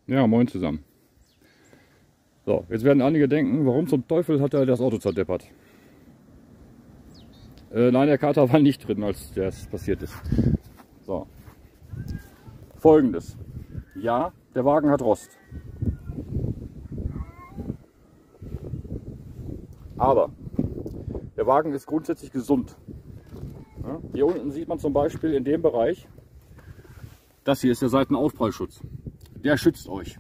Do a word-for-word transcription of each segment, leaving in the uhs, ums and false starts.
Ja, moin zusammen. So, jetzt werden einige denken, warum zum Teufel hat er das Auto zerdeppert? Äh, nein, der Kater war nicht drin, als das passiert ist. So. Folgendes. Ja, der Wagen hat Rost. Aber der Wagen ist grundsätzlich gesund. Ja, hier unten sieht man zum Beispiel in dem Bereich, das hier ist der Seitenaufprallschutz. Der schützt euch.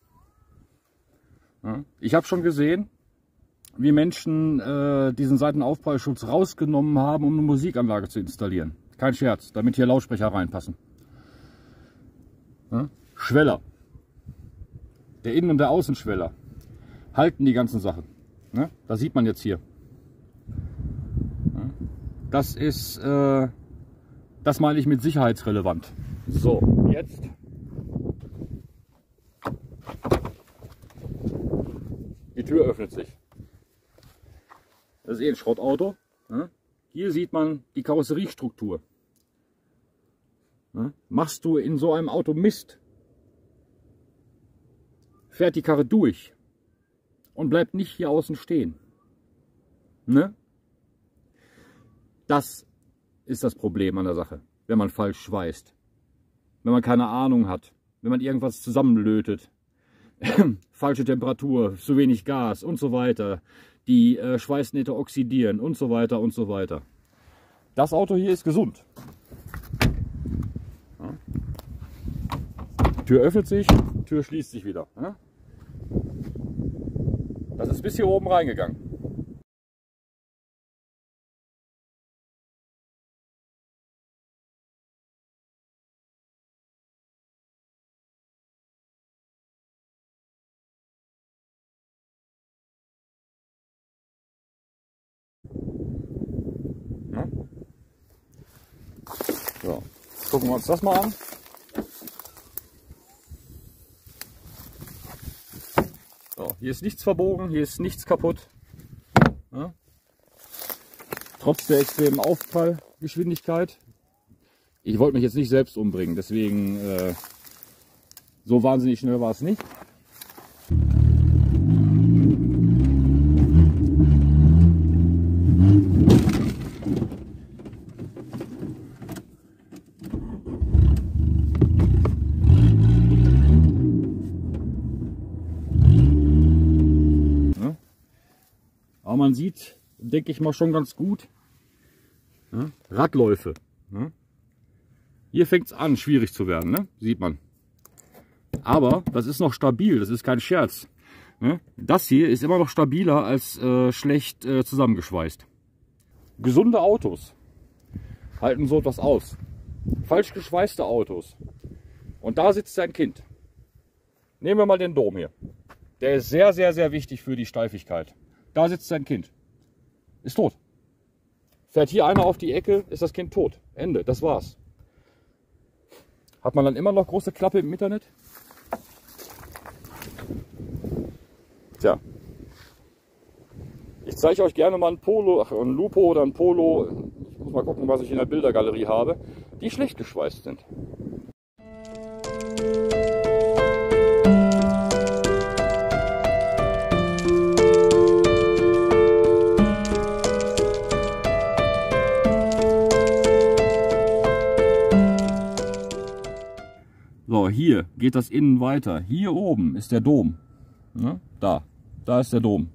Ja, ich habe schon gesehen, wie Menschen äh, diesen Seitenaufprallschutz rausgenommen haben, um eine Musikanlage zu installieren. Kein Scherz, damit hier Lautsprecher reinpassen. Ja, Schweller. Der Innen- und der Außenschweller halten die ganzen Sachen. Ja, das sieht man jetzt hier. Ja, das ist, äh, das meine ich mit sicherheitsrelevant. So, jetzt. Die Tür öffnet sich. Das ist eh ein Schrottauto. Ja. Hier sieht man die Karosseriestruktur. Ja. Machst du in so einem Auto Mist, fährt die Karre durch und bleibt nicht hier außen stehen. Ne? Das ist das Problem an der Sache, wenn man falsch schweißt. Wenn man keine Ahnung hat, wenn man irgendwas zusammenlötet. Falsche Temperatur, zu wenig Gas und so weiter. Die äh, Schweißnähte oxidieren und so weiter und so weiter. Das Auto hier ist gesund. Ja. Tür öffnet sich, Tür schließt sich wieder. Ja. Das ist bis hier oben reingegangen. Ja. So, gucken wir uns das mal an. So, hier ist nichts verbogen, hier ist nichts kaputt. Ja. Trotz der extremen Aufprallgeschwindigkeit. Ich wollte mich jetzt nicht selbst umbringen, deswegen äh, so wahnsinnig schnell war es nicht. Aber man sieht, denke ich mal, schon ganz gut, ja, Radläufe. Ja. Hier fängt es an, schwierig zu werden, ne? Sieht man. Aber das ist noch stabil, das ist kein Scherz. Ja. Das hier ist immer noch stabiler als äh, schlecht äh, zusammengeschweißt. Gesunde Autos halten so etwas aus. Falsch geschweißte Autos. Und da sitzt ein Kind. Nehmen wir mal den Dom hier. Der ist sehr, sehr, sehr wichtig für die Steifigkeit. Da sitzt sein Kind. Ist tot. Fährt hier einer auf die Ecke, ist das Kind tot. Ende. Das war's. Hat man dann immer noch große Klappe im Internet? Tja. Ich zeige euch gerne mal ein Polo, ach, ein Lupo oder ein Polo. Ich muss mal gucken, was ich in der Bildergalerie habe, die schlecht geschweißt sind. So, hier geht das innen weiter. Hier oben ist der Dom. Ja, da, da ist der Dom.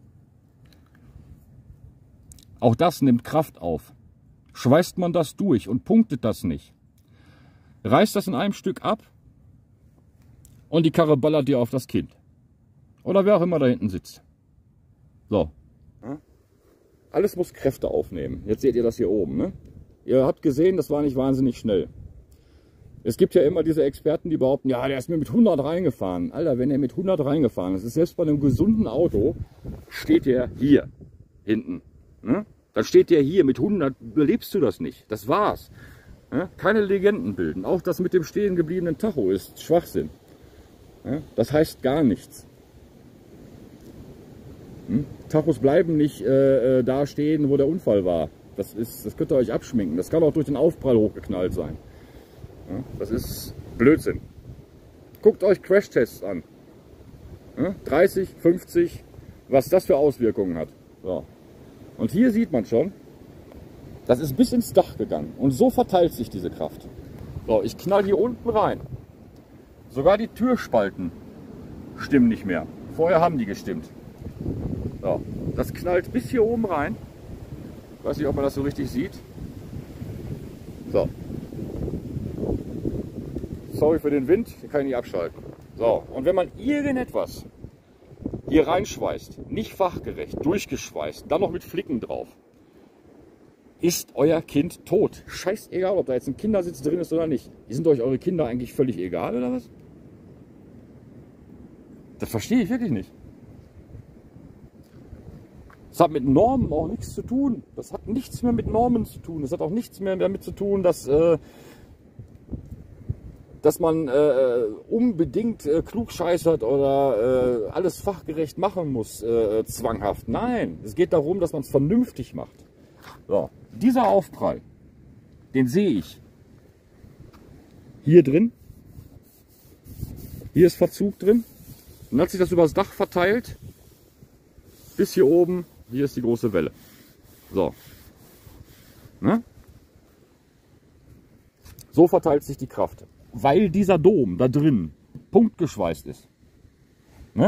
Auch das nimmt Kraft auf. Schweißt man das durch und punktet das nicht, reißt das in einem Stück ab und die Karre ballert dir auf das Kind. Oder wer auch immer da hinten sitzt. So. Alles muss Kräfte aufnehmen. Jetzt seht ihr das hier oben. Ne? Ihr habt gesehen, das war nicht wahnsinnig schnell. Es gibt ja immer diese Experten, die behaupten, ja, der ist mir mit hundert reingefahren. Alter, wenn er mit hundert reingefahren ist, ist selbst bei einem gesunden Auto, steht der hier hinten. Ne? Dann steht der hier mit hundert, überlebst du das nicht. Das war's. Ne? Keine Legenden bilden. Auch das mit dem stehen gebliebenen Tacho ist Schwachsinn. Ne? Das heißt gar nichts. Hm? Tachos bleiben nicht äh, da stehen, wo der Unfall war. Das, ist, das könnt ihr euch abschminken. Das kann auch durch den Aufprall hochgeknallt sein. Ja, das ist Blödsinn. Guckt euch Crashtests an. dreißig, fünfzig, was das für Auswirkungen hat. So. Und hier sieht man schon, das ist bis ins Dach gegangen. Und so verteilt sich diese Kraft. So, ich knall hier unten rein. Sogar die Türspalten stimmen nicht mehr. Vorher haben die gestimmt. So, das knallt bis hier oben rein. Ich weiß nicht, ob man das so richtig sieht. So. Sorry für den Wind, den kann ich nicht abschalten. So, und wenn man irgendetwas hier reinschweißt, nicht fachgerecht, durchgeschweißt, dann noch mit Flicken drauf, ist euer Kind tot. Scheißegal, ob da jetzt ein Kindersitz drin ist oder nicht. Sind euch eure Kinder eigentlich völlig egal oder was? Das verstehe ich wirklich nicht. Das hat mit Normen auch nichts zu tun. Das hat nichts mehr mit Normen zu tun. Das hat auch nichts mehr damit zu tun, dass, äh, dass man äh, unbedingt äh, klugscheißert oder äh, alles fachgerecht machen muss, äh, zwanghaft. Nein, es geht darum, dass man es vernünftig macht. So, dieser Aufprall, den sehe ich hier drin. Hier ist Verzug drin. Und hat sich das über das Dach verteilt, bis hier oben, hier ist die große Welle. So. Ne? So verteilt sich die Kraft. Weil dieser Dom da drin punktgeschweißt ist. Ne?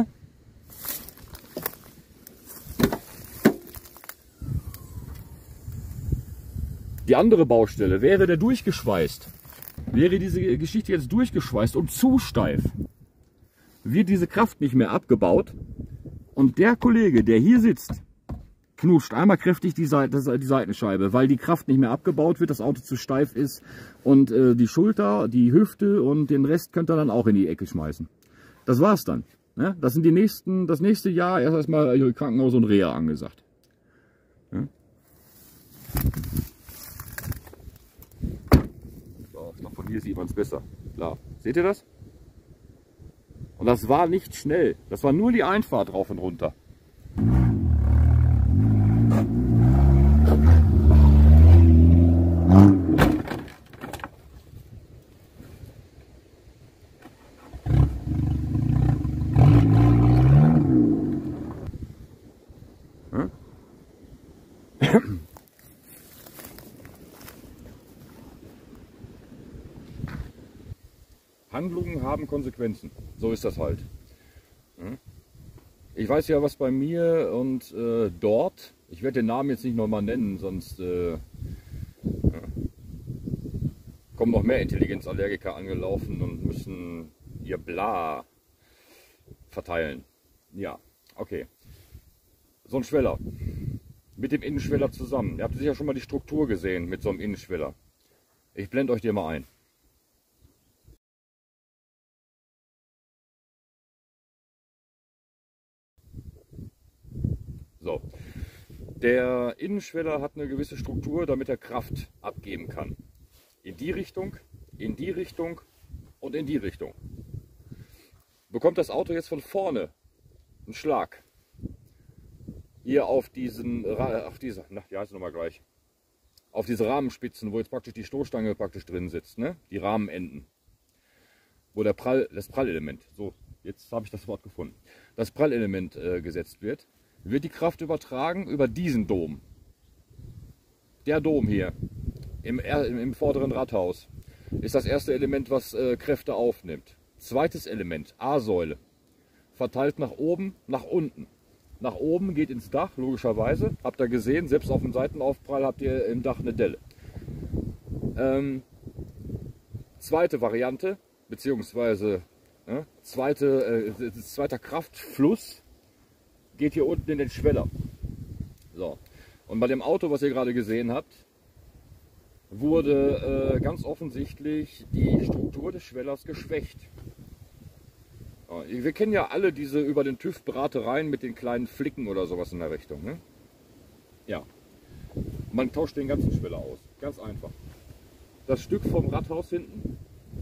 Die andere Baustelle, wäre der durchgeschweißt, wäre diese Geschichte jetzt durchgeschweißt und zu steif, wird diese Kraft nicht mehr abgebaut und der Kollege, der hier sitzt, knutscht einmal kräftig die, Seite, die Seitenscheibe, weil die Kraft nicht mehr abgebaut wird, das Auto zu steif ist und äh, die Schulter, die Hüfte und den Rest könnt ihr dann auch in die Ecke schmeißen. Das war's dann. Ne? Das sind die nächsten, das nächste Jahr erst erstmal Krankenhaus und Reha angesagt. Ja? So, von hier sieht man es besser. Klar. Seht ihr das? Und das war nicht schnell. Das war nur die Einfahrt rauf und runter. Handlungen haben Konsequenzen. So ist das halt. Ich weiß ja, was bei mir und äh, dort, ich werde den Namen jetzt nicht nochmal nennen, sonst äh, ja, kommen noch mehr Intelligenzallergiker angelaufen und müssen ihr Bla verteilen. Ja, okay. So ein Schweller. Mit dem Innenschweller zusammen. Ihr habt sicher schon mal die Struktur gesehen mit so einem Innenschweller. Ich blende euch den mal ein. So. Der Innenschweller hat eine gewisse Struktur, damit er Kraft abgeben kann. In die Richtung, in die Richtung und in die Richtung. Bekommt das Auto jetzt von vorne einen Schlag. Hier auf diesen, auf diese, na, die heißt nochmal gleich, auf diese Rahmenspitzen, wo jetzt praktisch die Stoßstange praktisch drin sitzt, ne? Die Rahmenenden. Wo der Prall, das Prallelement, so, jetzt habe ich das Wort gefunden, das Prallelement äh, gesetzt wird. Wird die Kraft übertragen über diesen Dom. Der Dom hier im, im, im vorderen Radhaus ist das erste Element, was äh, Kräfte aufnimmt. Zweites Element, A-Säule, verteilt nach oben, nach unten. Nach oben geht ins Dach, logischerweise. Habt ihr gesehen, selbst auf dem Seitenaufprall habt ihr im Dach eine Delle. Ähm, zweite Variante, beziehungsweise äh, zweite, äh, zweiter Kraftfluss geht hier unten in den Schweller. So. Und bei dem Auto, was ihr gerade gesehen habt, wurde äh, ganz offensichtlich die Struktur des Schwellers geschwächt. Ja, wir kennen ja alle diese über den TÜV Bratereien mit den kleinen Flicken oder sowas in der Richtung. Ne? Ja. Man tauscht den ganzen Schweller aus. Ganz einfach. Das Stück vom Radhaus hinten,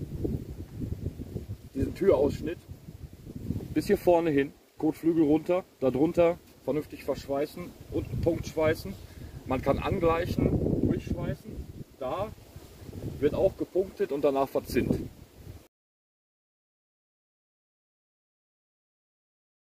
diesen Türausschnitt, bis hier vorne hin. Kotflügel runter, darunter vernünftig verschweißen und Punktschweißen. Man kann angleichen, durchschweißen. Da wird auch gepunktet und danach verzinnt.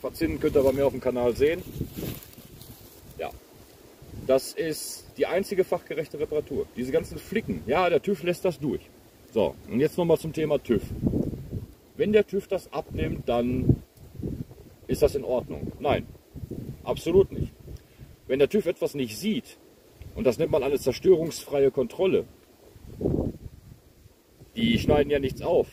verzinnen, könnt ihr bei mir auf dem Kanal sehen. Ja, das ist die einzige fachgerechte Reparatur. Diese ganzen Flicken, ja, der TÜV lässt das durch. So, und jetzt nochmal zum Thema TÜV. Wenn der TÜV das abnimmt, dann ist das in Ordnung. Nein, absolut nicht. Wenn der TÜV etwas nicht sieht, und das nennt man eine zerstörungsfreie Kontrolle, die schneiden ja nichts auf.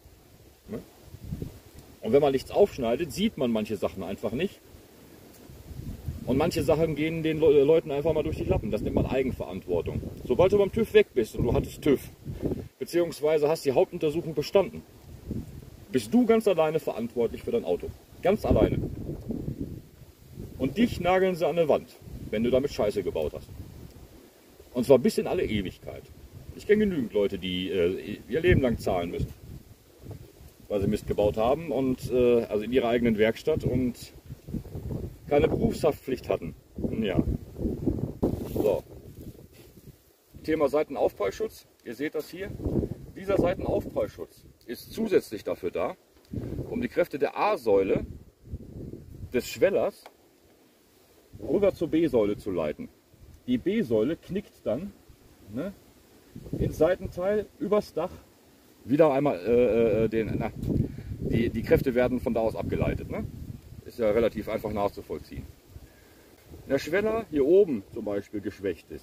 Und wenn man nichts aufschneidet, sieht man manche Sachen einfach nicht. Und manche Sachen gehen den Leuten einfach mal durch die Lappen. Das nennt man Eigenverantwortung. Sobald du beim TÜV weg bist und du hattest TÜV, beziehungsweise hast die Hauptuntersuchung bestanden, bist du ganz alleine verantwortlich für dein Auto. Ganz alleine. Und dich nageln sie an eine Wand, wenn du damit Scheiße gebaut hast. Und zwar bis in alle Ewigkeit. Ich kenne genügend Leute, die äh, ihr Leben lang zahlen müssen, weil sie Mist gebaut haben, und äh, also in ihrer eigenen Werkstatt und keine Berufshaftpflicht hatten. Ja. So. Thema Seitenaufprallschutz. Ihr seht das hier. Dieser Seitenaufprallschutz ist zusätzlich dafür da, um die Kräfte der A-Säule des Schwellers rüber zur B-Säule zu leiten. Die B-Säule knickt dann, ne, ins Seitenteil übers Dach wieder einmal äh, den, na, die, die Kräfte werden von da aus abgeleitet. Ne? Ist ja relativ einfach nachzuvollziehen. Wenn der Schweller hier oben zum Beispiel geschwächt ist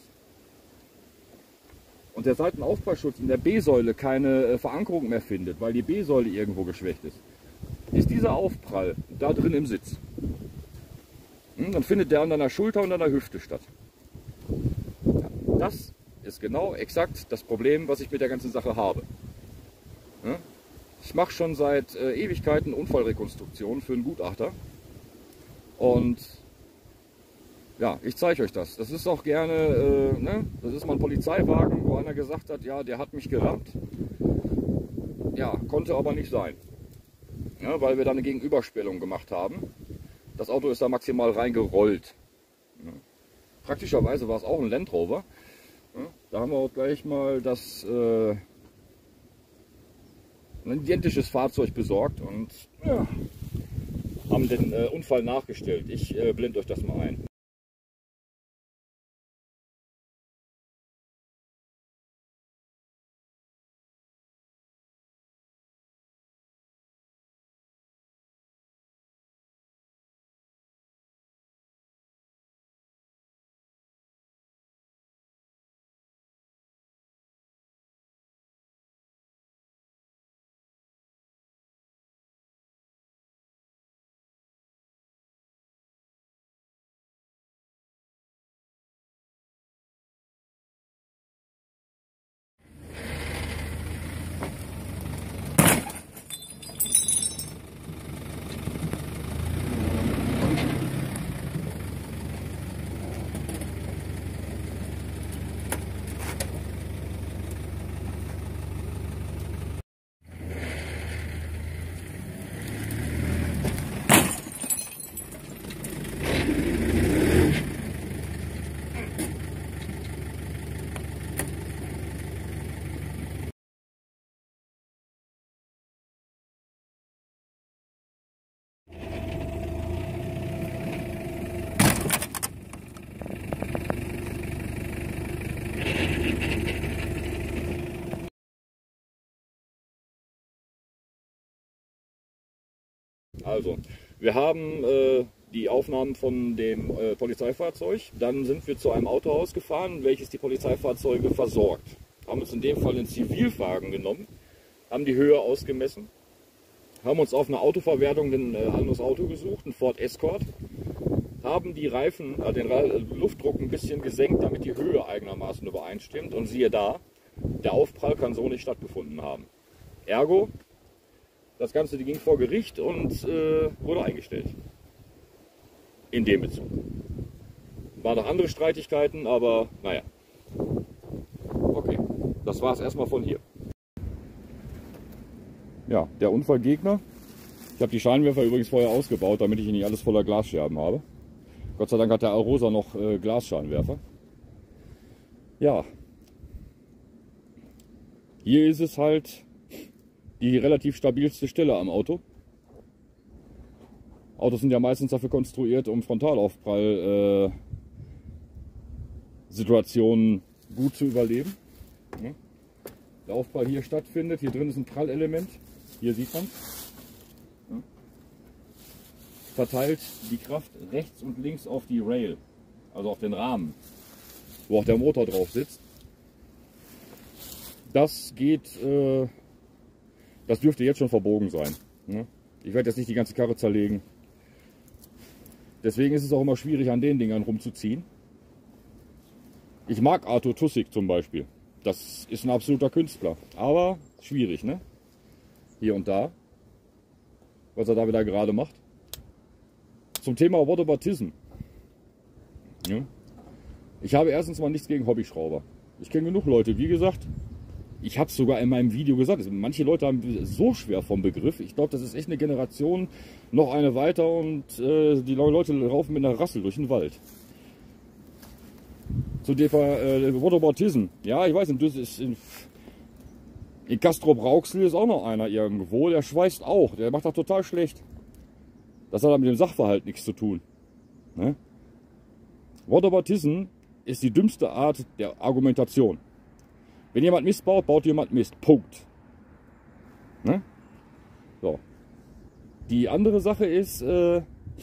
und der Seitenaufprallschutz in der B-Säule keine äh, Verankerung mehr findet, weil die B-Säule irgendwo geschwächt ist, ist dieser Aufprall da drin im Sitz. Hm, dann findet der an deiner Schulter und an der Hüfte statt. Ja, das ist genau exakt das Problem, was ich mit der ganzen Sache habe. Ja? Ich mache schon seit äh, Ewigkeiten Unfallrekonstruktion für einen Gutachter. Und ja, ich zeige euch das. Das ist auch gerne, äh, ne? Das ist mal ein Polizeiwagen, wo einer gesagt hat, ja, der hat mich gerammt. Ja, konnte aber nicht sein. Ja, weil wir da eine Gegenüberstellung gemacht haben. Das Auto ist da maximal reingerollt. Ja. Praktischerweise war es auch ein Land Rover. Ja, da haben wir auch gleich mal das äh, ein identisches Fahrzeug besorgt und ja, haben den äh, Unfall nachgestellt. Ich äh, blende euch das mal ein. Also, wir haben äh, die Aufnahmen von dem äh, Polizeifahrzeug. Dann sind wir zu einem Autohaus gefahren, welches die Polizeifahrzeuge versorgt. Haben uns in dem Fall einen Zivilwagen genommen, haben die Höhe ausgemessen, haben uns auf einer Autoverwertung ein äh, anderes Auto gesucht, ein Ford Escort, haben die Reifen, äh, den Re Luftdruck ein bisschen gesenkt, damit die Höhe eigenermaßen übereinstimmt. Und siehe da, der Aufprall kann so nicht stattgefunden haben. Ergo, das Ganze die ging vor Gericht und äh, wurde eingestellt. In dem Bezug. Waren noch andere Streitigkeiten, aber naja. Okay, das war es erstmal von hier. Ja, der Unfallgegner. Ich habe die Scheinwerfer übrigens vorher ausgebaut, damit ich hier nicht alles voller Glasscherben habe. Gott sei Dank hat der Arosa noch äh, Glasscheinwerfer. Ja. Hier ist es halt die relativ stabilste Stelle am Auto. Autos sind ja meistens dafür konstruiert, um Frontalaufprall äh, Situationen gut zu überleben. Ja. Der Aufprall hier stattfindet, hier drin ist ein Prallelement, hier sieht man es. Ja. Verteilt die Kraft rechts und links auf die Rail, also auf den Rahmen, wo auch der Motor drauf sitzt. Das geht, äh, das dürfte jetzt schon verbogen sein. Ne? Ich werde jetzt nicht die ganze Karre zerlegen. Deswegen ist es auch immer schwierig, an den Dingern rumzuziehen. Ich mag Arthur Tussig zum Beispiel. Das ist ein absoluter Künstler. Aber schwierig, ne? Hier und da. Was er da wieder gerade macht. Zum Thema Whataboutism. Ja. Ich habe erstens mal nichts gegen Hobbyschrauber. Ich kenne genug Leute, wie gesagt. Ich habe es sogar in meinem Video gesagt. Manche Leute haben so schwer vom Begriff. Ich glaube, das ist echt eine Generation, noch eine weiter und äh, die Leute laufen mit einer Rassel durch den Wald. Zu dem äh, Whataboutism. Ja, ich weiß nicht, das ist in, in Castrop-Rauxel ist auch noch einer irgendwo. Der schweißt auch. Der macht das total schlecht. Das hat aber mit dem Sachverhalt nichts zu tun. Ne? Whataboutism ist die dümmste Art der Argumentation. Wenn jemand Mist baut, baut jemand Mist. Punkt. Ne? So. Die andere Sache ist, äh,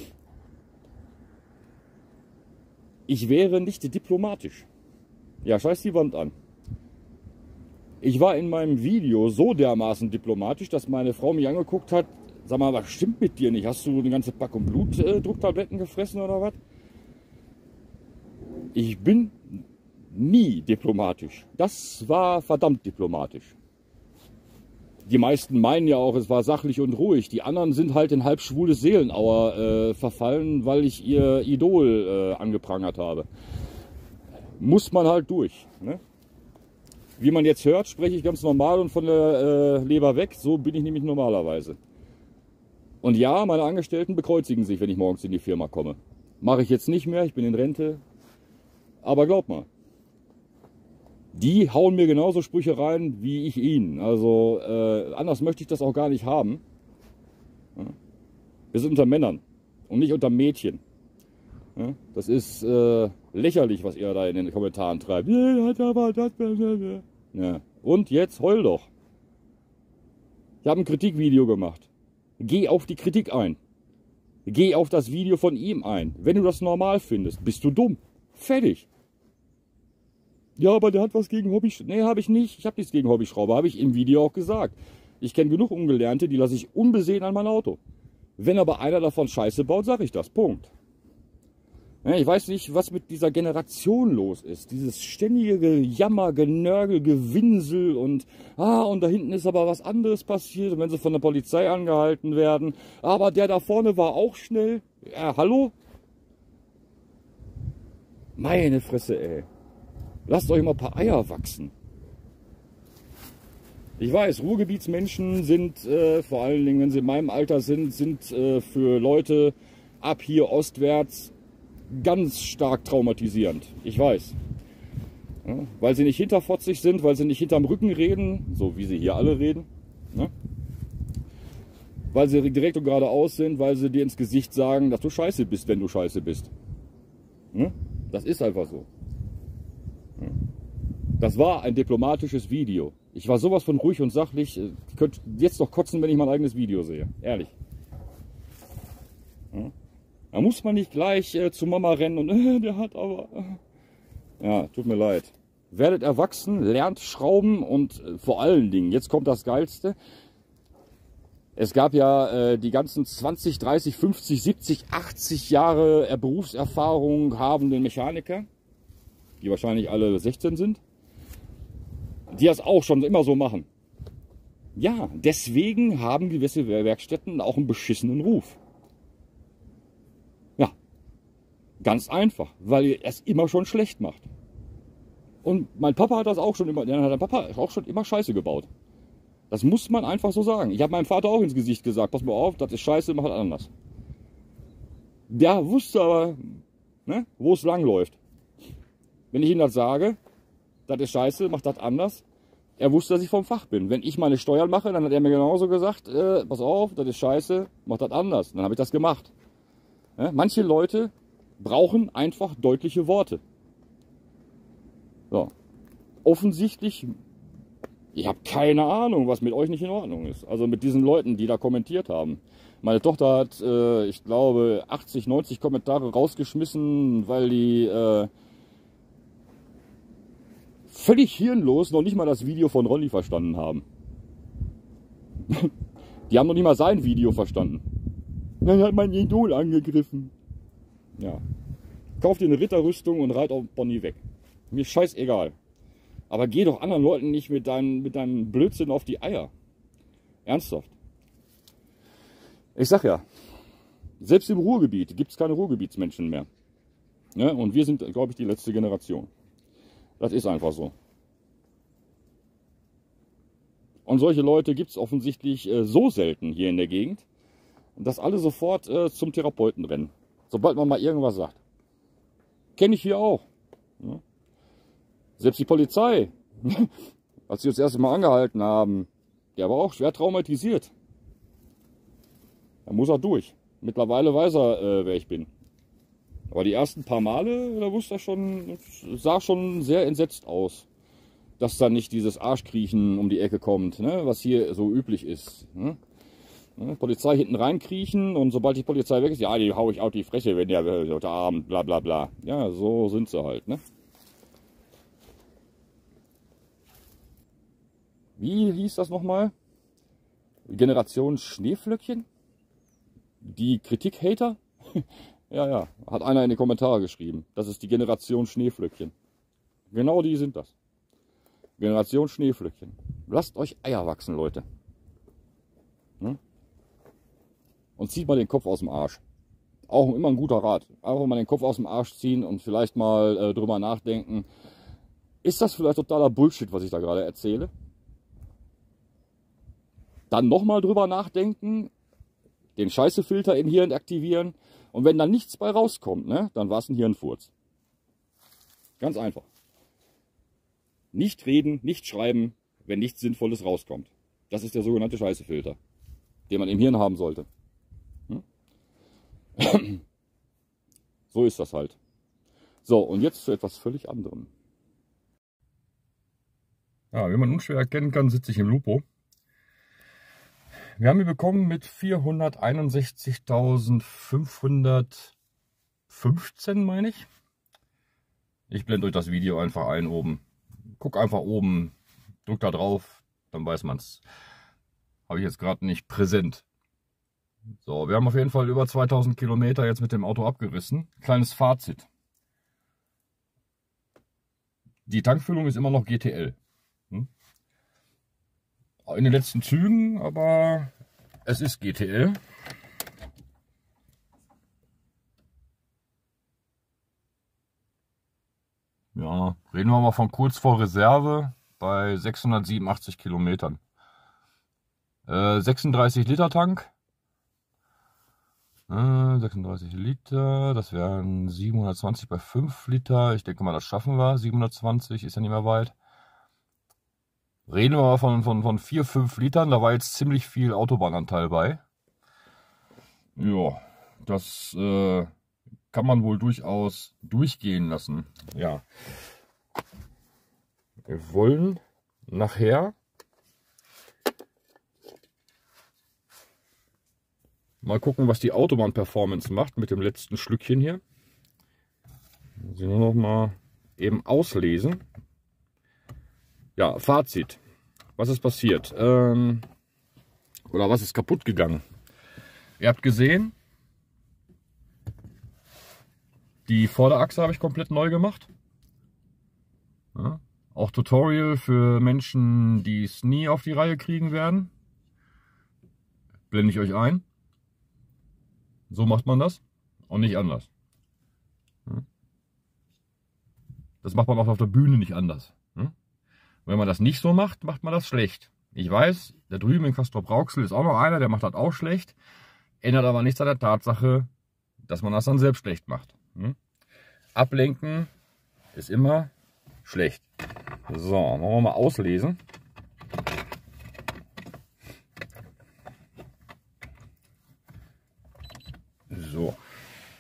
ich wäre nicht diplomatisch. Ja, scheiß die Wand an. Ich war in meinem Video so dermaßen diplomatisch, dass meine Frau mich angeguckt hat. Sag mal, was stimmt mit dir nicht? Hast du eine ganze Packung Blutdrucktabletten gefressen oder was? Ich bin nie diplomatisch. Das war verdammt diplomatisch. Die meisten meinen ja auch, es war sachlich und ruhig. Die anderen sind halt in halb schwules Seelenauer äh, verfallen, weil ich ihr Idol äh, angeprangert habe. Muss man halt durch. Ne? Wie man jetzt hört, spreche ich ganz normal und von der äh, Leber weg. So bin ich nämlich normalerweise. Und ja, meine Angestellten bekreuzigen sich, wenn ich morgens in die Firma komme. Mache ich jetzt nicht mehr, ich bin in Rente. Aber glaub mal, die hauen mir genauso Sprüche rein, wie ich ihnen. Also äh, anders möchte ich das auch gar nicht haben. Ja. Wir sind unter Männern und nicht unter Mädchen. Ja. Das ist äh, lächerlich, was ihr da in den Kommentaren treibt. Ja. Und jetzt heul doch. Ich habe ein Kritikvideo gemacht. Geh auf die Kritik ein. Geh auf das Video von ihm ein. Wenn du das normal findest, bist du dumm. Fertig. Ja, aber der hat was gegen Hobbyschrauber. Nee, habe ich nicht. Ich habe nichts gegen Hobbyschrauber, habe ich im Video auch gesagt. Ich kenne genug Ungelernte, die lasse ich unbesehen an mein Auto. Wenn aber einer davon Scheiße baut, sage ich das. Punkt. Ja, ich weiß nicht, was mit dieser Generation los ist. Dieses ständige Gejammer, Genörgel, Gewinsel und ah, und da hinten ist aber was anderes passiert. Und wenn sie von der Polizei angehalten werden, aber der da vorne war auch schnell. Ja, hallo? Meine Fresse, ey. Lasst euch mal ein paar Eier wachsen. Ich weiß, Ruhrgebietsmenschen sind, äh, vor allen Dingen, wenn sie in meinem Alter sind, sind äh, für Leute ab hier ostwärts ganz stark traumatisierend. Ich weiß. Ja, weil sie nicht hinterfotzig sind, weil sie nicht hinterm Rücken reden, so wie sie hier alle reden. Ne? Weil sie direkt und geradeaus sind, weil sie dir ins Gesicht sagen, dass du scheiße bist, wenn du scheiße bist. Ne? Das ist einfach so. Das war ein diplomatisches Video. Ich war sowas von ruhig und sachlich. Ich könnte jetzt noch kotzen, wenn ich mein eigenes Video sehe. Ehrlich. Ja. Da muss man nicht gleich äh, zu Mama rennen und äh, der hat aber... Äh. Ja, tut mir leid. Werdet erwachsen, lernt schrauben und äh, vor allen Dingen, jetzt kommt das Geilste. Es gab ja äh, die ganzen zwanzig, dreißig, fünfzig, siebzig, achtzig Jahre Berufserfahrung habenden Mechaniker, die wahrscheinlich alle sechzehn sind, die das auch schon immer so machen. Ja, deswegen haben gewisse Werkstätten auch einen beschissenen Ruf. Ja, ganz einfach, weil er es immer schon schlecht macht. Und mein Papa hat das auch schon immer, der Papa hat auch schon immer Scheiße gebaut. Das muss man einfach so sagen. Ich habe meinem Vater auch ins Gesicht gesagt, pass mal auf, das ist scheiße, mach das anders. Der wusste aber, ne, wo es lang läuft. Wenn ich ihm das sage, das ist scheiße, mach das anders. Er wusste, dass ich vom Fach bin. Wenn ich meine Steuern mache, dann hat er mir genauso gesagt, äh, pass auf, das ist scheiße, mach das anders. Dann habe ich das gemacht. Ja, manche Leute brauchen einfach deutliche Worte. So. Offensichtlich, ich habe keine Ahnung, was mit euch nicht in Ordnung ist. Also mit diesen Leuten, die da kommentiert haben. Meine Tochter hat, äh, ich glaube, achtzig, neunzig Kommentare rausgeschmissen, weil die äh, völlig hirnlos noch nicht mal das Video von Ronny verstanden haben. Die haben noch nicht mal sein Video verstanden. Dann hat mein Idol angegriffen. Ja. Kauf dir eine Ritterrüstung und reit auf Bonnie weg. Mir ist scheißegal. Aber geh doch anderen Leuten nicht mit deinem mit deinem Blödsinn auf die Eier. Ernsthaft. Ich sag ja, selbst im Ruhrgebiet gibt es keine Ruhrgebietsmenschen mehr. Ja, und wir sind, glaube ich, die letzte Generation. Das ist einfach so. Und solche Leute gibt es offensichtlich äh, so selten hier in der Gegend, dass alle sofort äh, zum Therapeuten rennen. Sobald man mal irgendwas sagt. Kenne ich hier auch. Ja. Selbst die Polizei, als sie uns das erste Mal angehalten haben, der war auch schwer traumatisiert. Er muss auch durch. Mittlerweile weiß er, äh, wer ich bin. Aber die ersten paar Male, da wusste er schon, sah schon sehr entsetzt aus, dass da nicht dieses Arschkriechen um die Ecke kommt, ne, was hier so üblich ist. Ne? Ne, Polizei hinten reinkriechen und sobald die Polizei weg ist, ja, die hau ich auf die Fresse, wenn der heute Abend, bla bla bla. Ja, so sind sie halt. Ne? Wie hieß das nochmal? Generation Schneeflöckchen? Die Kritik-Hater? Ja, ja, hat einer in die Kommentare geschrieben. Das ist die Generation Schneeflöckchen. Genau die sind das. Generation Schneeflöckchen. Lasst euch Eier wachsen, Leute. Hm? Und zieht mal den Kopf aus dem Arsch. Auch immer ein guter Rat. Einfach mal den Kopf aus dem Arsch ziehen und vielleicht mal äh, drüber nachdenken. Ist das vielleicht totaler Bullshit, was ich da gerade erzähle? Dann nochmal drüber nachdenken, den Scheißefilter in Hirn aktivieren und wenn dann nichts bei rauskommt, ne, dann war es ein Hirnfurz. Ganz einfach. Nicht reden, nicht schreiben, wenn nichts Sinnvolles rauskommt. Das ist der sogenannte Scheißefilter, den man im Hirn haben sollte. Hm? So ist das halt. So, und jetzt zu etwas völlig anderem. Ja, wie man unschwer erkennen kann, sitze ich im Lupo. Wir haben ihn bekommen mit vierhunderteinundsechzigtausendfünfhundertfünfzehn, meine ich. Ich blende euch das Video einfach ein oben. Guck einfach oben, drück da drauf, dann weiß man es. Habe ich jetzt gerade nicht präsent. So, wir haben auf jeden Fall über zweitausend Kilometer jetzt mit dem Auto abgerissen. Kleines Fazit. Die Tankfüllung ist immer noch G T L. Hm? In den letzten Zügen, aber es ist G T L. Ja, reden wir mal von kurz vor Reserve bei sechshundertsiebenundachtzig Kilometern. Äh, sechsunddreißig Liter Tank. Äh, sechsunddreißig Liter, das wären siebenhundertzwanzig bei fünf Liter. Ich denke mal, das schaffen wir. siebenhundertzwanzig ist ja nicht mehr weit. Reden wir mal von, von, von vier, fünf Litern, da war jetzt ziemlich viel Autobahnanteil bei. Ja, das äh, kann man wohl durchaus durchgehen lassen. Ja. Wir wollen nachher mal gucken, was die Autobahn-Performance macht mit dem letzten Schlückchen hier. Sie nur noch mal eben auslesen. Ja, Fazit. Was ist passiert? Ähm, oder was ist kaputt gegangen? Ihr habt gesehen, die Vorderachse habe ich komplett neu gemacht. Ja, auch Tutorial für Menschen, die es nie auf die Reihe kriegen werden. Blende ich euch ein. So macht man das und nicht anders. Ja. Das macht man auch auf der Bühne nicht anders. Ja. Wenn man das nicht so macht, macht man das schlecht. Ich weiß, da drüben in Castrop-Rauxel ist auch noch einer, der macht das auch schlecht. Ändert aber nichts an der Tatsache, dass man das dann selbst schlecht macht. Hm? Ablenken ist immer schlecht. So, wollen wir mal auslesen. So,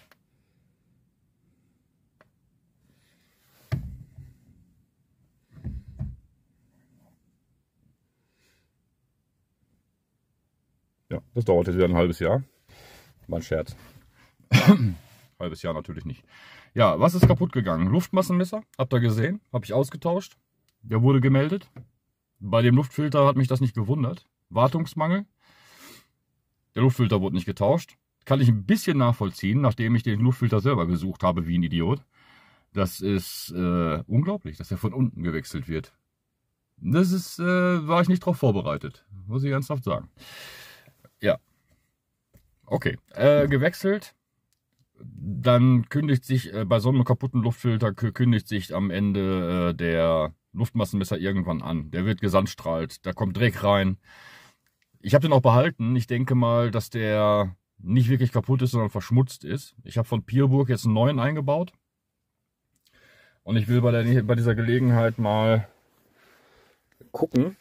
Ja, das dauert jetzt wieder ein halbes Jahr. Mein Scherz. Halbes Jahr natürlich nicht. Ja, was ist kaputt gegangen? Luftmassenmesser, habt ihr gesehen? Habe ich ausgetauscht. Der wurde gemeldet. Bei dem Luftfilter hat mich das nicht gewundert. Wartungsmangel. Der Luftfilter wurde nicht getauscht. Kann ich ein bisschen nachvollziehen, nachdem ich den Luftfilter selber gesucht habe wie ein Idiot. Das ist äh, unglaublich, dass er von unten gewechselt wird. Das ist, äh, war ich nicht darauf vorbereitet, muss ich ernsthaft sagen. Ja. Okay, äh, gewechselt. Dann kündigt sich äh, bei so einem kaputten Luftfilter kündigt sich am Ende äh, der Luftmassenmesser irgendwann an. Der wird gesandstrahlt, da kommt Dreck rein. Ich habe den auch behalten. Ich denke mal, dass der nicht wirklich kaputt ist, sondern verschmutzt ist. Ich habe von Pierburg jetzt einen neuen eingebaut. Und ich will bei, der, bei dieser Gelegenheit mal gucken,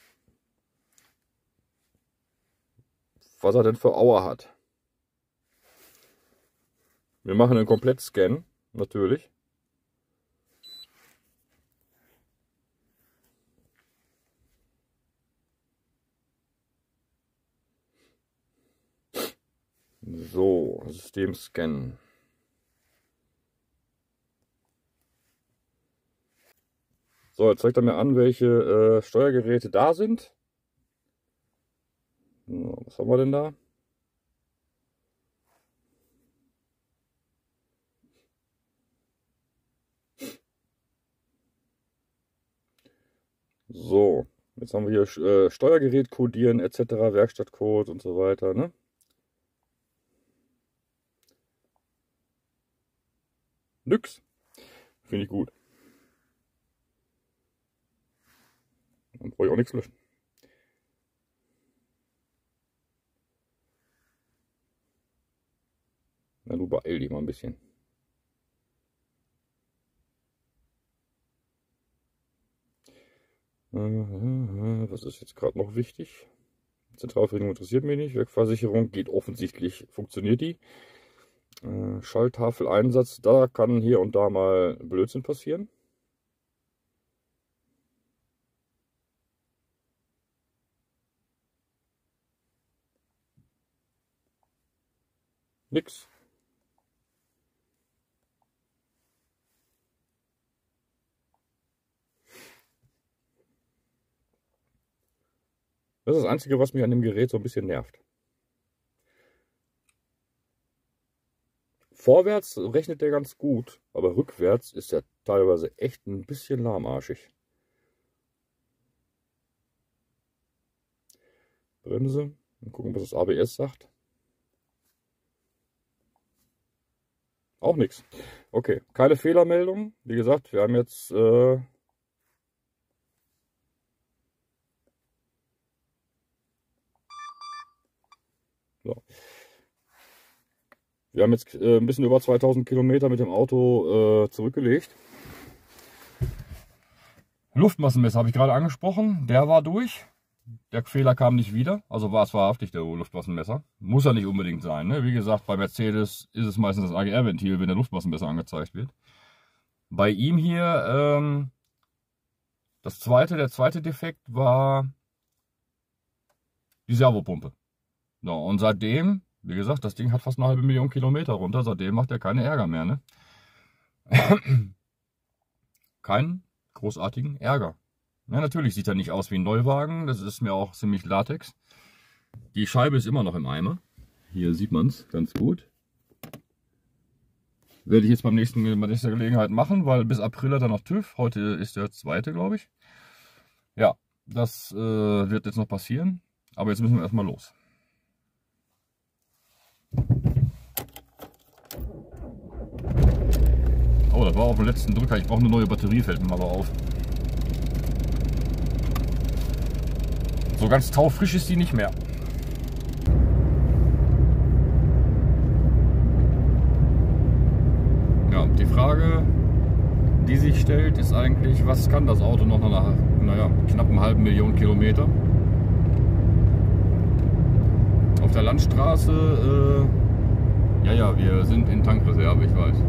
was er denn für Auer hat. Wir machen einen Komplettscan, natürlich. So, System scannen. So, jetzt zeigt er mir an, welche äh, Steuergeräte da sind. So, was haben wir denn da? So, jetzt haben wir hier äh, Steuergerät kodieren et cetera, Werkstattcode und so weiter, ne? Nix. Finde ich gut. Dann brauche ich auch nichts löschen. Na, du beeil dich mal ein bisschen. Was ist jetzt gerade noch wichtig? Zentralversicherung interessiert mich nicht. Werkversicherung geht offensichtlich, funktioniert die. Schalltafeleinsatz, da kann hier und da mal Blödsinn passieren. Nix. Das ist das Einzige, was mich an dem Gerät so ein bisschen nervt. Vorwärts rechnet der ganz gut, aber rückwärts ist er teilweise echt ein bisschen lahmarschig. Bremse, mal gucken, was das A B S sagt. Auch nichts. Okay, keine Fehlermeldung. Wie gesagt, wir haben jetzt äh, so. Wir haben jetzt äh, ein bisschen über zweitausend Kilometer mit dem Auto äh, zurückgelegt. Luftmassenmesser habe ich gerade angesprochen. Der war durch. Der Fehler kam nicht wieder. Also war es wahrhaftig der Luftmassenmesser. Muss ja nicht unbedingt sein. Ne? Wie gesagt, bei Mercedes ist es meistens das A G R-Ventil, wenn der Luftmassenmesser angezeigt wird. Bei ihm hier, ähm, das zweite, der zweite Defekt war die Servopumpe. So, und seitdem, wie gesagt, das Ding hat fast eine halbe Million Kilometer runter. Seitdem macht er keine Ärger mehr. Ne? Keinen großartigen Ärger. Ja, natürlich sieht er nicht aus wie ein Neuwagen. Das ist mir auch ziemlich Latex. Die Scheibe ist immer noch im Eimer. Hier sieht man es ganz gut. Werde ich jetzt beim nächsten, bei nächster Gelegenheit machen, weil bis April hat er noch TÜV. Heute ist der zweite, glaube ich. Ja, das äh, wird jetzt noch passieren. Aber jetzt müssen wir erstmal los. Oh, das war auf dem letzten Drücker. Ich brauche eine neue Batterie, fällt mir aber auf. So ganz taufrisch ist die nicht mehr. Ja, die Frage, die sich stellt, ist eigentlich, was kann das Auto noch nach, naja, knapp einer halben Million Kilometer? Auf der Landstraße, äh, ja, ja, wir sind in Tankreserve, ich weiß.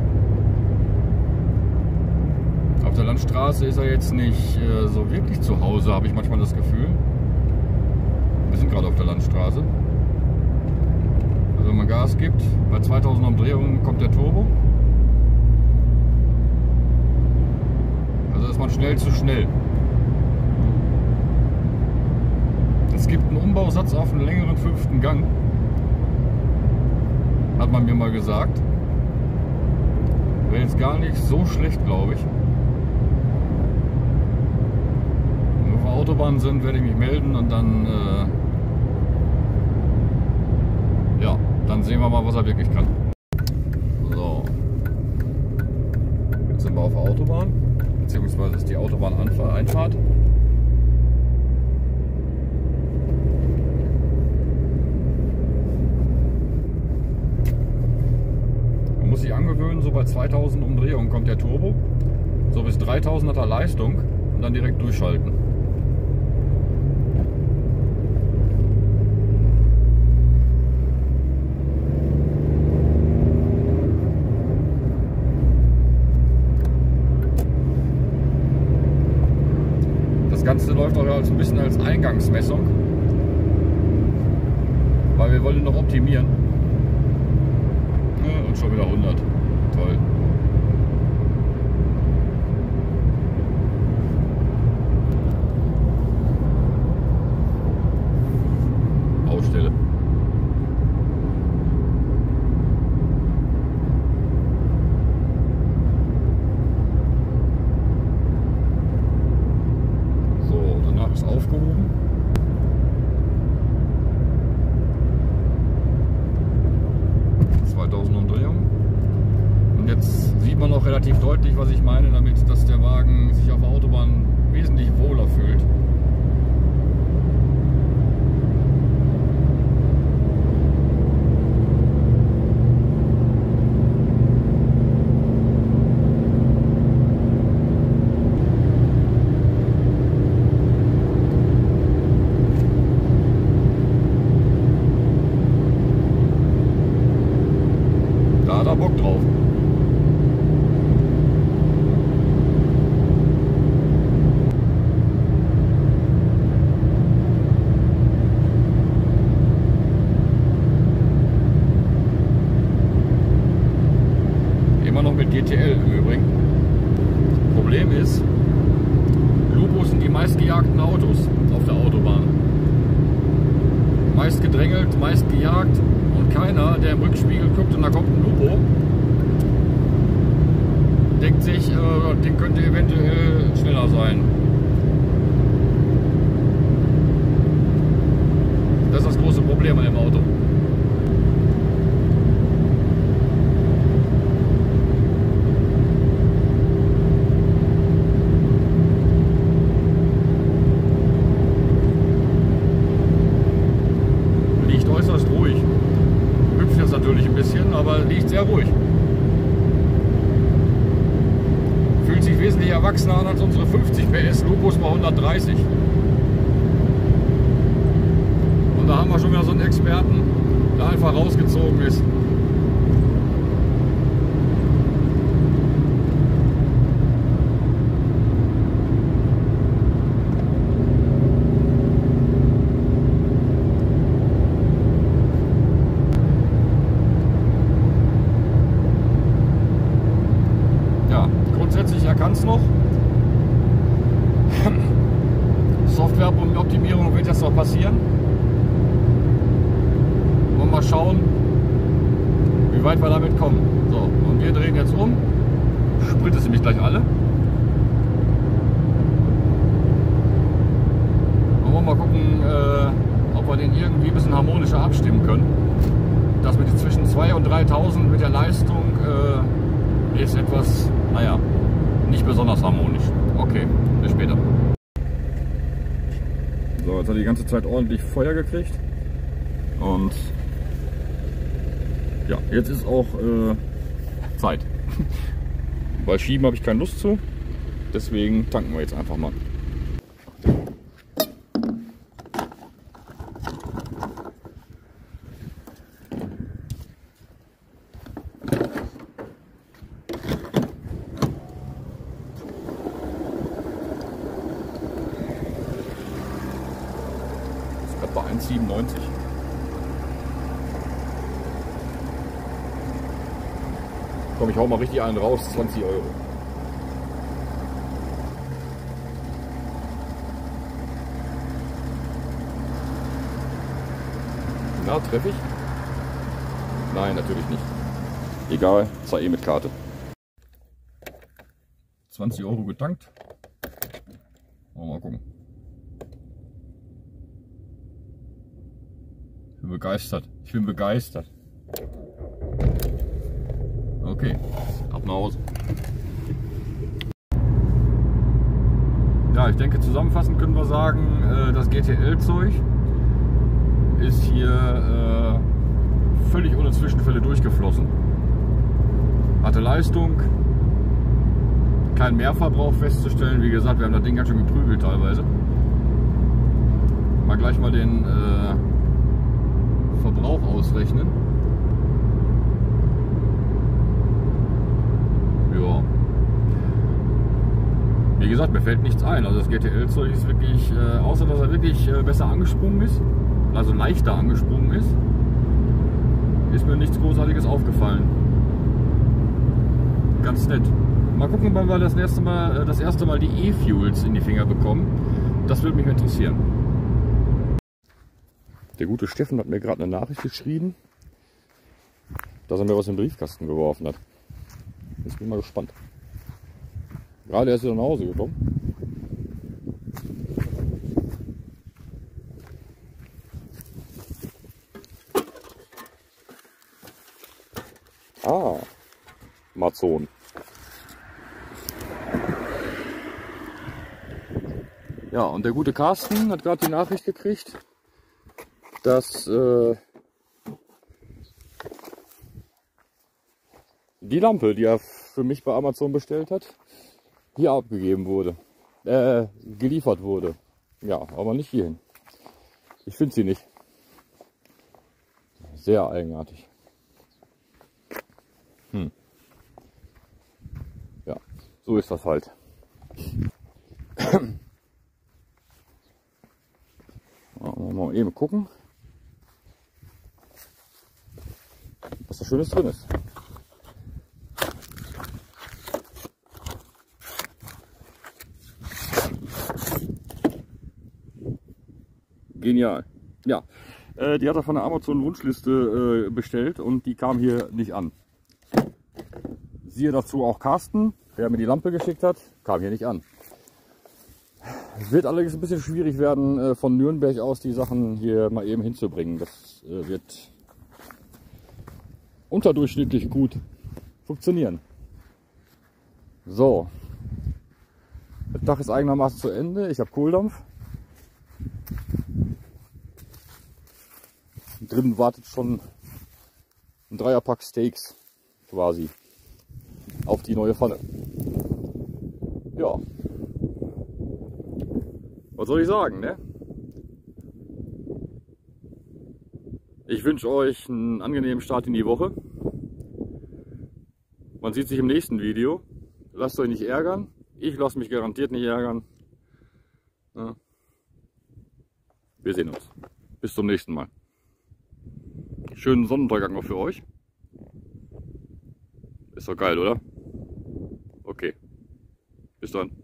Auf der Landstraße ist er jetzt nicht äh, so wirklich zu Hause, habe ich manchmal das Gefühl. Wir sind gerade auf der Landstraße. Also wenn man Gas gibt, bei zweitausend Umdrehungen kommt der Turbo. Also ist man schnell zu schnell. Es gibt einen Umbausatz auf einen längeren fünften Gang. Hat man mir mal gesagt. Wäre jetzt gar nicht so schlecht, glaube ich. Wenn wir auf der Autobahn sind, werde ich mich melden und dann äh, ja, dann sehen wir mal, was er wirklich kann. So. Jetzt sind wir auf der Autobahn, beziehungsweise ist die Autobahneinfahrt. Man muss sich angewöhnen, so bei zweitausend Umdrehungen kommt der Turbo. So bis dreitausend hat er Leistung und dann direkt durchschalten. Das Ganze läuft auch als ein bisschen als Eingangsmessung, weil wir wollen noch optimieren. Ja, und schon wieder hundert. Toll. Baustelle. Ist aufgehoben. zweitausend Umdrehungen. Und jetzt sieht man auch relativ deutlich, was ich meine damit, dass der Wagen sich auf der Autobahn wesentlich wohler fühlt. Da hat er Bock drauf. Immer noch mit G T L im Übrigen. Problem ist, Lupos sind die meistgejagten Autos auf der Autobahn. Meist gedrängelt, meist gejagt. Und keiner, der im Rückspiegel guckt und da kommt ein Lupo, denkt sich, äh, den könnte eventuell schneller sein. Das ist das große Problem an dem Auto. Liegt äußerst ruhig. Hüpft jetzt natürlich ein bisschen, aber liegt sehr ruhig. Fühlt sich wesentlich erwachsener an als unsere fünfzig P S Lupus bei hundertdreißig. Und da haben wir schon wieder so einen Experten, der einfach rausgezogen ist. Grundsätzlich, er kann es noch. Softwareoptimierung wird jetzt noch passieren. Und mal schauen, wie weit wir damit kommen. So, und wir drehen jetzt um. Sprit ist nämlich gleich alle. Und wollen mal gucken, äh, ob wir den irgendwie ein bisschen harmonischer abstimmen können. Das mit zwischen zweitausend und dreitausend mit der Leistung äh, ist etwas, naja, nicht besonders harmonisch. Okay, bis später. So, jetzt hat er die ganze Zeit ordentlich Feuer gekriegt. Und ja, jetzt ist auch äh, Zeit. Bei Schieben habe ich keine Lust zu. Deswegen tanken wir jetzt einfach mal. Bei eins Komma siebenundneunzig. Komm, ich hau mal richtig einen raus, zwanzig Euro. Na, treffe ich? Nein, natürlich nicht. Egal, zahl eh mit Karte. zwanzig Euro getankt. Mal gucken. Ich bin begeistert. Ich bin begeistert. Okay, ab nach Hause. Ja, ich denke, zusammenfassend können wir sagen, das G T L-Zeug ist hier äh, völlig ohne Zwischenfälle durchgeflossen. Hatte Leistung, kein Mehrverbrauch festzustellen. Wie gesagt, wir haben das Ding ganz schön geprügelt teilweise. Mal gleich mal den äh, Verbrauch ausrechnen. Ja. Wie gesagt, mir fällt nichts ein. Also das G T L-Zeug ist wirklich, äh, außer dass er wirklich äh, besser angesprungen ist, also leichter angesprungen ist, ist mir nichts Großartiges aufgefallen. Ganz nett. Mal gucken, wann wir das erste Mal, das erste Mal die E-Fuels in die Finger bekommen. Das würde mich interessieren. Der gute Steffen hat mir gerade eine Nachricht geschrieben, dass er mir was in den Briefkasten geworfen hat. Jetzt bin ich mal gespannt. Gerade erst wieder nach Hause gekommen. Ah, Amazon. Ja, und der gute Carsten hat gerade die Nachricht gekriegt, dass äh, die Lampe, die er für mich bei Amazon bestellt hat, hier abgegeben wurde, äh, geliefert wurde. Ja, aber nicht hierhin. Ich finde sie nicht. Sehr eigenartig. Hm. Ja, so ist das halt. Mal eben gucken, was da Schönes drin ist. Genial. Ja, äh, die hat er von der Amazon Wunschliste äh, bestellt und die kam hier nicht an. Siehe dazu auch Carsten, der mir die Lampe geschickt hat, kam hier nicht an. Wird allerdings ein bisschen schwierig werden, äh, von Nürnberg aus die Sachen hier mal eben hinzubringen. Das äh, wird unterdurchschnittlich gut funktionieren. So, der Tag ist eigenermaßen zu Ende. Ich habe Kohldampf. Drinnen wartet schon ein Dreierpack Steaks quasi auf die neue Pfanne. Ja, was soll ich sagen, ne? Ich wünsche euch einen angenehmen Start in die Woche. Man sieht sich im nächsten Video. Lasst euch nicht ärgern. Ich lasse mich garantiert nicht ärgern. Ja. Wir sehen uns. Bis zum nächsten Mal. Schönen Sonnenuntergang noch für euch. Ist doch geil, oder? Okay. Bis dann.